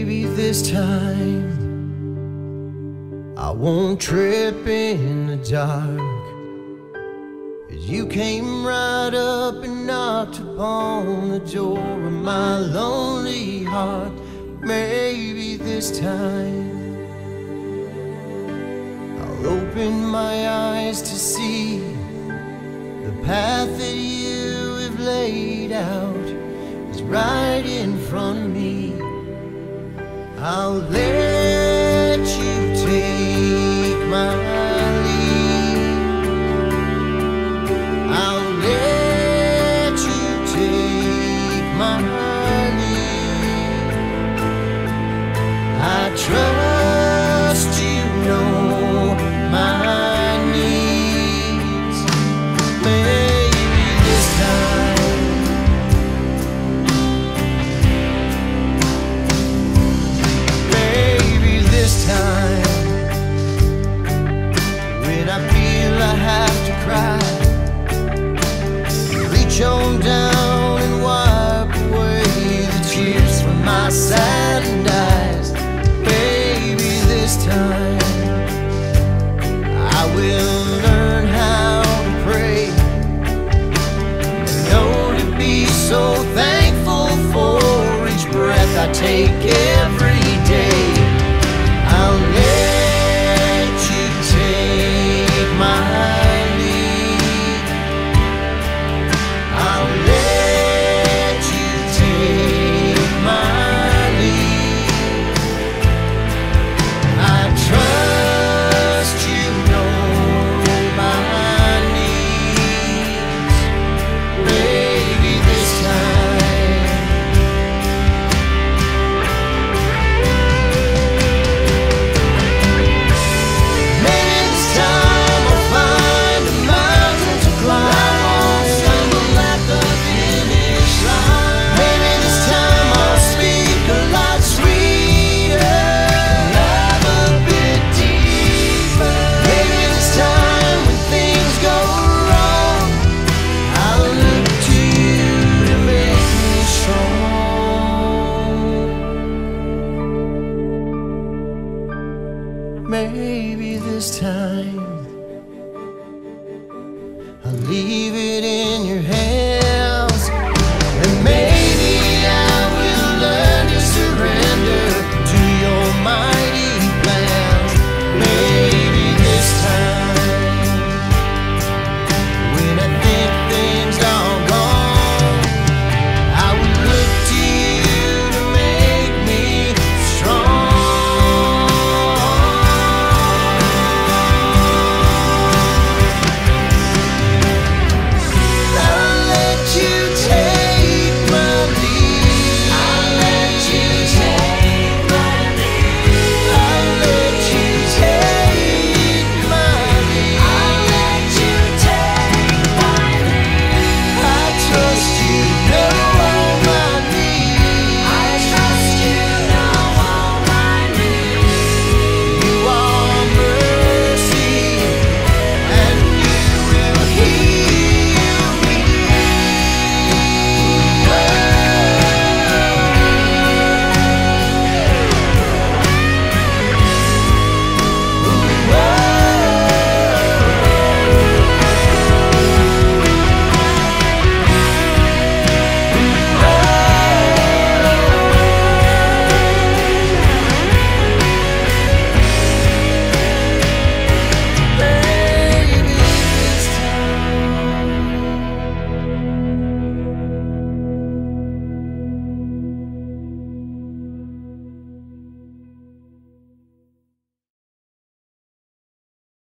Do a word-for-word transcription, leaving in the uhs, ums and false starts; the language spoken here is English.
maybe this time I won't trip in the dark, 'cause you came right up and knocked upon the door of my lonely heart. Maybe this time I'll open my eyes to see the path that you have laid out is right in front of me. I'll let you take my lead. I'll let you take my lead. I trust you know my needs. Maybe this time Maybe this time when I feel I have to cry, reach on down and wipe away the tears from my saddened eyes. Maybe this time I will learn how to pray and know to be so thankful for each breath I take.